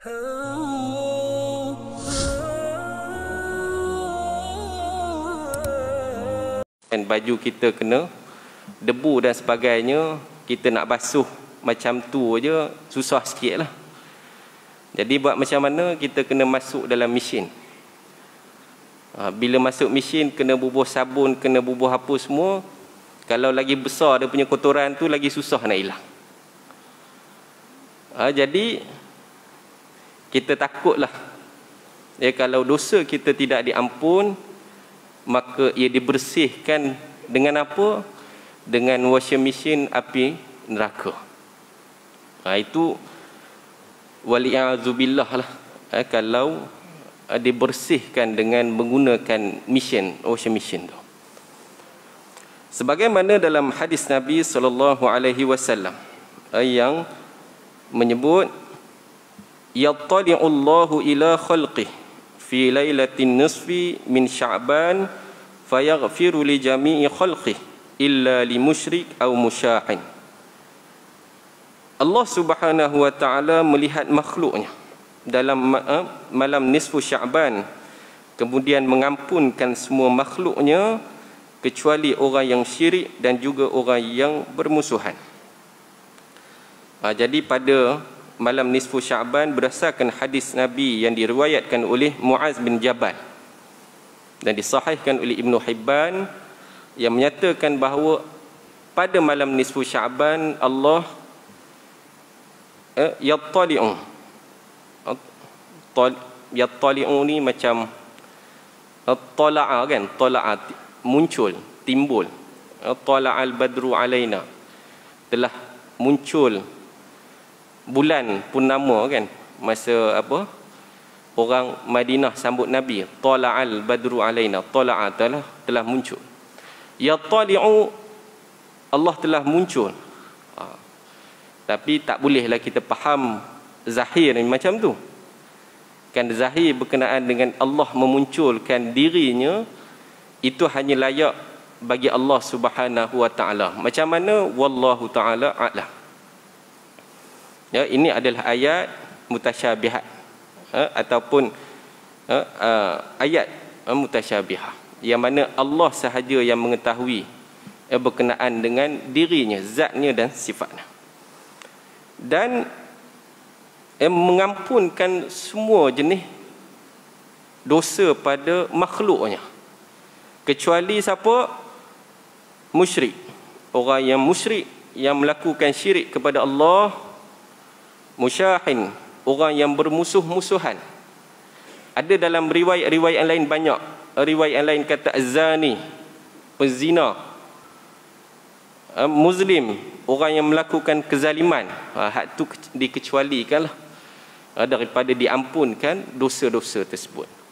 Dan baju kita kena debu dan sebagainya, kita nak basuh macam tu aja susah sikit lah. Jadi buat macam mana, kita kena masuk dalam mesin. Bila masuk mesin, kena bubuh sabun, kena bubuh apa semua. Kalau lagi besar dia punya kotoran tu, lagi susah nak hilang. Jadi kita takutlah kalau dosa kita tidak diampun, maka ia dibersihkan dengan apa? Dengan washing machine api neraka. Itu wali'azubillah lah, kalau dibersihkan dengan menggunakan mesin, washing machine tu. Sebagaimana dalam hadis Nabi SAW yang menyebut, yattali'u Allahu ila khalqih fi lailatin nisfi min Sya'ban fayaghfiru li jami'i khalqih illa li musyrik aw musyahin. Allah Subhanahu wa taala melihat makhluknya dalam malam nisfu Sya'ban, kemudian mengampunkan semua makhluknya kecuali orang yang syirik dan juga orang yang bermusuhan. Jadi pada malam nisfu Sya'ban, berdasarkan hadis Nabi yang diriwayatkan oleh Muaz bin Jabal dan disahihkan oleh Ibn Hibban, yang menyatakan bahawa pada malam nisfu Sya'ban Allah yattali'u ni macam tala'a kan, tala'a muncul, timbul. Tala'al badru alaina, telah muncul bulan purnama kan, masa apa orang Madinah sambut Nabi. Tala'al badru alaina, tala'a telah muncul. Yattali'u, Allah telah muncul. Tapi tak bolehlah kita faham zahir ni macam tu. Kan zahir berkenaan dengan Allah memunculkan dirinya, itu hanya layak bagi Allah Subhanahu wa taala. Macam mana? Wallahu taala a'lam. Ya, ini adalah ayat mutasyabihat, ataupun ayat mutasyabihah, yang mana Allah sahaja yang mengetahui berkenaan dengan dirinya, zatnya dan sifatnya, dan mengampunkan semua jenis dosa pada makhluknya, kecuali siapa? Musyrik. Orang yang musyrik, yang melakukan syirik kepada Allah. Musyahin, orang yang bermusuh-musuhan. Ada dalam riwayat-riwayat lain banyak. Riwayat lain kata azani, penzina. Muslim, orang yang melakukan kezaliman. Hak tu dikecualikanlah daripada diampunkan dosa-dosa tersebut.